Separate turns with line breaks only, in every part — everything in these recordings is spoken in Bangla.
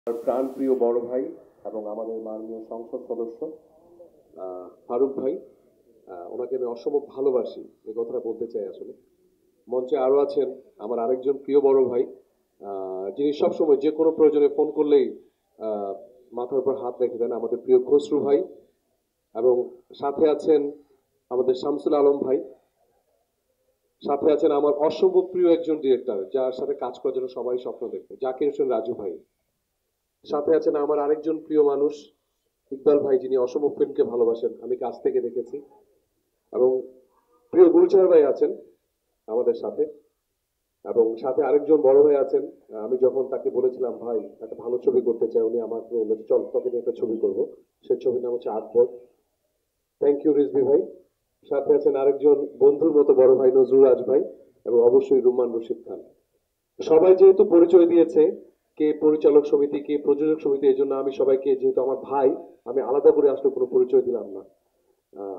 প্রাণপ্রিয় বড় ভাই এবং আমাদের মাননীয় সংসদ সদস্য ফারুক ভাই, ওনাকে আমি অসম্ভব ভালোবাসি, এই কথাটা বলতে চাই। আসলে মঞ্চে আরো আছেন আমার আরেকজন প্রিয় বড় ভাই, যিনি সবসময় যে কোনো প্রয়োজনে ফোন করলেই আহ, মাথার উপর হাত রেখে দেন, আমাদের প্রিয় খসরু ভাই। এবং সাথে আছেন আমাদের শামসুল আলম ভাই। সাথে আছেন আমার অসম্ভব প্রিয় একজন ডিরেক্টর, যার সাথে কাজ করার জন্য সবাই স্বপ্ন দেখে, জাকির হোসেন রাজু ভাই। সাথে আছেন আমার আরেকজন প্রিয় মানুষ ইকবাল ভাই, যিনি অসম্ভব ফিল্মকে ভালোবাসেন, আমি কাছ থেকে দেখেছি। এবং প্রিয় গুলজার ভাই আছেন আমাদের সাথে। এবং সাথে আরেকজন বড় ভাই আছেন, আমি যখন তাকে বলেছিলাম ভাই একটা ভালো ছবি করতে চাই, উনি আমাকে বললো যে চল তোকে নিয়ে একটা ছবি করবো। সেই ছবির নাম হচ্ছে আকবর। থ্যাংক ইউ রিজভি ভাই। সাথে আছেন আরেকজন বন্ধুর মতো বড় ভাই নজরুল রাজ ভাই, এবং অবশ্যই রুমান রশিদ খান। সবাই যেহেতু পরিচয় দিয়েছে, কে পরিচালক সমিতি, কে প্রযোজক সমিতি, এই জন্য আমি সবাইকে, যেহেতু আমার ভাই, আমি আলাদা করে আসলে কোনো পরিচয় দিলাম না। আহ,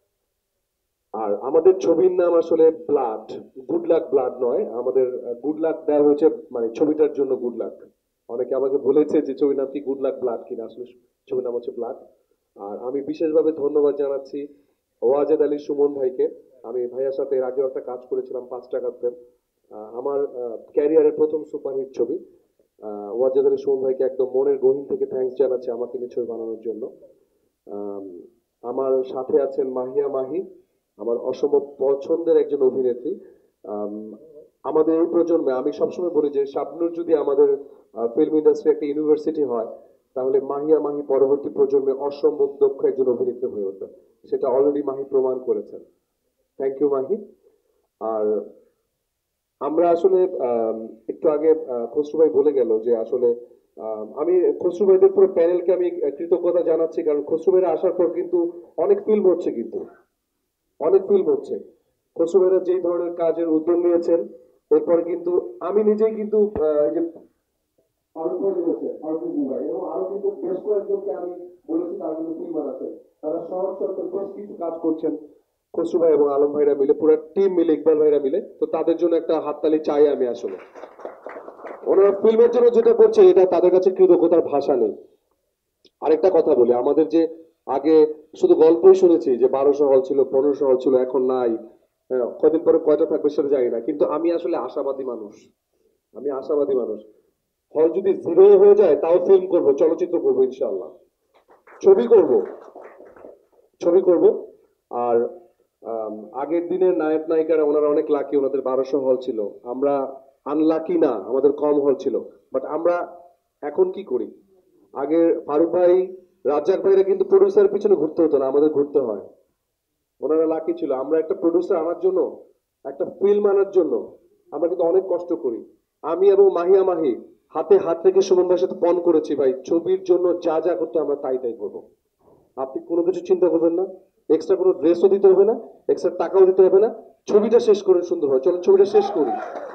আর আমাদের ছবির নাম আসলে ব্লাড, গুড লাক ব্লাড নয়। আমাদের গুড লাক দেওয়া হয়েছে মানে ছবিটার জন্য গুড লাক। অনেকে আমাকে বলেছে যে ছবির নাম কি গুড লাক ব্লাড কিনা, আসলে ছবির নাম হচ্ছে ব্লাড। আর আমি বিশেষভাবে ধন্যবাদ জানাচ্ছি ওয়াজেদ আলী সুমন ভাইকে। আমি ভাইয়ার সাথে এর আগেও একটা কাজ করেছিলাম, 5 টাকার প্রেম, আমার ক্যারিয়ারের প্রথম সুপারহিট ছবি। ওয়াজেদ আলী সুমন ভাইকে একদম মনের গহীন থেকে থ্যাঙ্কস জানাচ্ছি আমাকে নিয়ে ছবি বানানোর জন্য। আম, আমার সাথে আছেন মাহিয়া মাহি, আমার অসম্ভব পছন্দের একজন অভিনেত্রী। আম, আমাদের এই প্রজন্মে আমি সবসময় বলি যে শাবনূর যদি আমাদের ফিল্ম ইন্ডাস্ট্রি একটা ইউনিভার্সিটি হয়, তাহলে মাহিয়া মাহি পরবর্তী প্রজন্মে অসম্ভব দক্ষ একজন অভিনেত্রী হয়ে উঠবে। সেটা অলরেডি মাহি প্রমাণ করেছেন। Thank you Mahi. আর আমরা আসলে একটু আগে খসরু ভাই বলে গেল যে আসলে আমি খসরু ভাইদের পুরো প্যানেলকে আমি কৃতজ্ঞতা জানাচ্ছি, কারণ খসরু ভাইরা আসার পর কিন্তু অনেক ফিল্ম হচ্ছে, কিন্তু অনেক ফিল্ম হচ্ছে। খসরু ভাইরা যেই ধরনের কাজের উদ্যোগ নিয়েছেন, এরপরে কিন্তু আমি নিজেই কিন্তু এই যে ফারুক ভাই বলেছে, ফারুক ভাই এবং আরো কিন্তু বেশ কয়েকজনকে আমি বলেছি তারা কিন্তু ফিল্ম বানাচ্ছেন, তারা শহর সরকার বেশ কিছু কাজ করছেন। খসরু ভাই এবং আলম ভাইরা মিলে, পুরো টিম মিলে, ইকবাল ভাইরা মিলে, তো তাদের জন্য একটা হাততালি চাই আমি আসলে। ওনারা ফিল্মের জন্য যেটা করছে, এটা তাদের কাছে কৃতজ্ঞতার ভাষা নেই। আরেকটা কথা বলি, আমাদের যে আগে শুধু গল্পই শুনেছি যে 1200 হল ছিল, 1500 হল ছিল, এখন নাই। হ্যাঁ, কদিন পরে কয়টা থাকবে সেটা জানি না, কিন্তু আমি আসলে আশাবাদী মানুষ। আমি আশাবাদী মানুষ। হল যদি জিরো হয়ে যায় তাও ফিল্ম করব, চলচ্চিত্র করবো, ইনশাল্লাহ ছবি করব, ছবি করব। আর আগের দিনের নায়ক নায়িকারা ওনারা অনেক লাকি, ওনাদের 1200 হল ছিল। আমরা আনলাকি না, আমাদের কম হল ছিল। বাট আমরা এখন কি করি, আগে ফারুক ভাই, রাজ্জাক ভাইরা কিন্তু প্রডিউসারের পিছনে ঘুরতে হতো না, আমাদের ঘুরতে হয়। ওনারা লাকি ছিল। আমরা একটা প্রডিউসার আনার জন্য, একটা ফিল্ম আনার জন্য আমরা কিন্তু অনেক কষ্ট করি। আমি এবং মাহিয়া মাহি হাতে হাত রেখে সুমন ভাইয়ের সাথে পণ করেছি, ভাই ছবির জন্য যা যা করতে আমরা তাই তাই করবো। আপনি কোনো কিছু চিন্তা করবেন না, এক্সট্রা কোনো ড্রেসও দিতে হবে না, এক্সট্রা টাকাও দিতে হবে না। ছবিটা শেষ করে সুন্দর হয়, চলুন ছবিটা শেষ করি।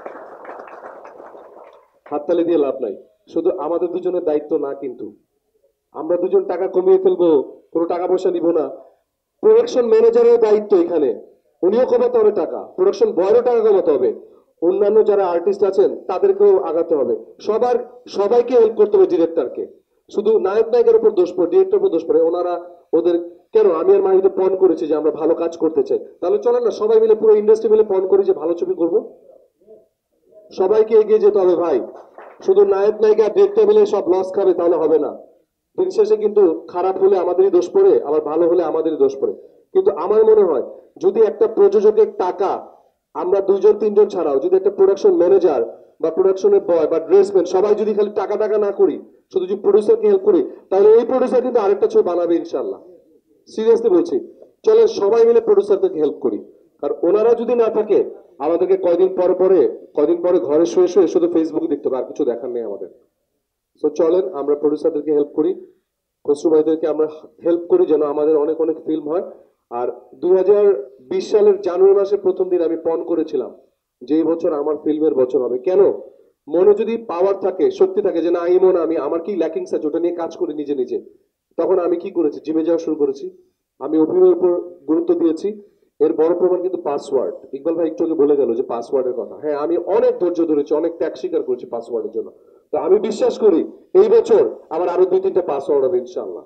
হাততালি দিয়ে লাভ নাই। শুধু আমাদের দুজনের দায়িত্ব না কিন্তু, আমরা দুজন টাকা কমিয়ে ফেলবো, কোনো টাকা পয়সা নিব না। প্রোডাকশন ম্যানেজারের দায়িত্ব এখানে, উনিও কমাতে হবে টাকা, প্রোডাকশন বয়েরও টাকা কমাতে হবে, অন্যান্য যারা আর্টিস্ট আছেন তাদেরকেও আগাতে হবে। সবার, সবাইকে হেল্প করতে হবে ডিরেক্টরকে। শুধু নায়ক নায়কের উপর দোষ পড়ে, ডিরেক্টর উপর দোষ পড়ে, ওনারা ওদের কেন, আমি আর মাহিতে পণ করেছি যে আমরা ভালো কাজ করতে চাই, তাহলে চলেন না সবাই মিলে, পুরো ইন্ডাস্ট্রি মিলে পণ করি যে ভালো ছবি করব। সবাইকে এগিয়ে যেতে হবে ভাই। শুধু নায়ক নায়িকা ডিরেক্টর মিলে সব লস খাবে তাহলে হবে না। দিন শেষে কিন্তু খারাপ হলে আমাদেরই দোষ পড়ে, আবার ভালো হলে আমাদেরই দোষ পড়ে। কিন্তু আমার মনে হয় যদি একটা প্রযোজকের টাকা আমরা দুইজন তিনজন ছাড়াও যদি একটা প্রোডাকশন ম্যানেজার বা প্রোডাকশনের বয় বা ড্রেসম্যান সবাই যদি খালি টাকা টাকা না করি, শুধু যদি প্রডিউসারকে হেল্প করি, তাহলে এই প্রডিউসার কিন্তু আরেকটা ছবি বানাবে ইনশাল্লাহ। সিরিয়াসলি বলছি, চলে সবাই মিলে প্রডিউসারদেরকে হেল্প করি। কারণ ওনারা যদি না থাকে, আমাদেরকে কয়দিন পরে ঘরে শুয়ে শুয়ে শুধু ফেসবুক দেখতে হবে, আর কিছু দেখার নেই আমাদের। তো চলেন আমরা প্রডিউসারদেরকে হেল্প করি, খসরু ভাইদেরকে আমরা হেল্প করি, যেন আমাদের অনেক অনেক ফিল্ম হয়। আর 2020 সালের জানুয়ারি মাসের প্রথম দিন আমি পণ করেছিলাম যে এই বছর আমার ফিল্মের বছর হবে। কেন? মনে যদি পাওয়ার থাকে, শক্তি থাকে যে না ইমন, আমি আমার কি ল্যাকিংস আছে ওটা নিয়ে কাজ করি নিজে নিজে, তখন আমি কি করেছি, জিমে যাওয়া শুরু করেছি। আমি অভিনয়ের উপর গুরুত্ব দিয়েছি। এর বড় প্রমাণ কিন্তু পাসওয়ার্ড। ইকবাল ভাই একটু আগে বলে গেল যে পাসওয়ার্ডের কথা। হ্যাঁ, আমি অনেক ধৈর্য ধরেছি, অনেক ত্যাগ স্বীকার করেছি পাসওয়ার্ডের জন্য। তো আমি বিশ্বাস করি এই বছর আবার আরো 2-3টা পাস আউট হবে ইনশাআল্লাহ।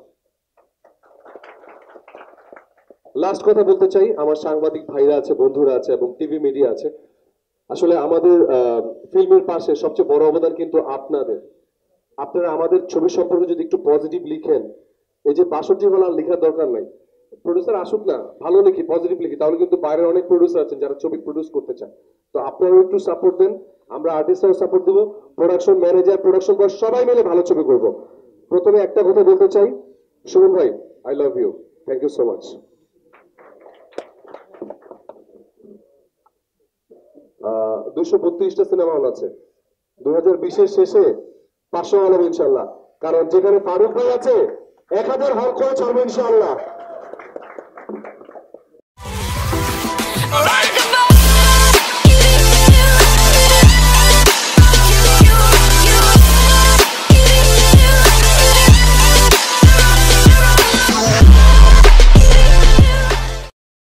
লাস্ট কথা বলতে চাই, আমার সাংবাদিক ভাইরা আছে, বন্ধুরা আছে এবং টিভি মিডিয়া আছে। আসলে আমাদের ফিল্মের পাশে সবচেয়ে বড় অবদান কিন্তু আপনাদের। আপনারা আমাদের ছবি সম্পর্কে যদি একটু পজিটিভ লিখেন, এই যে 62 হল আর লেখার দরকার নাই, প্রডিউসার আসুক না, ভালো লিখি, পজিটিভ লিখি, তাহলে কিন্তু বাইরের অনেক প্রডিউসার আছেন যারা ছবি প্রডিউস করতে চান। তো আপনারাও একটু সাপোর্ট দেন, আমরা আর্টিস্টরাও সাপোর্ট দেবো, প্রোডাকশন ম্যানেজার, প্রোডাকশন বয় সবাই মিলে ভালো ছবি করব। প্রথমে একটা কথা বলতে চাই, সুমন ভাই, I love you, thank you so much. 232টা সিনেমা হল আছে, 2020-এর শেষে 500 হল হবে ইনশাল্লাহ, কারণ যেখানে ফারুক ভাই আছে 1000 হল করে ছাড়বো ইনশাল্লাহ।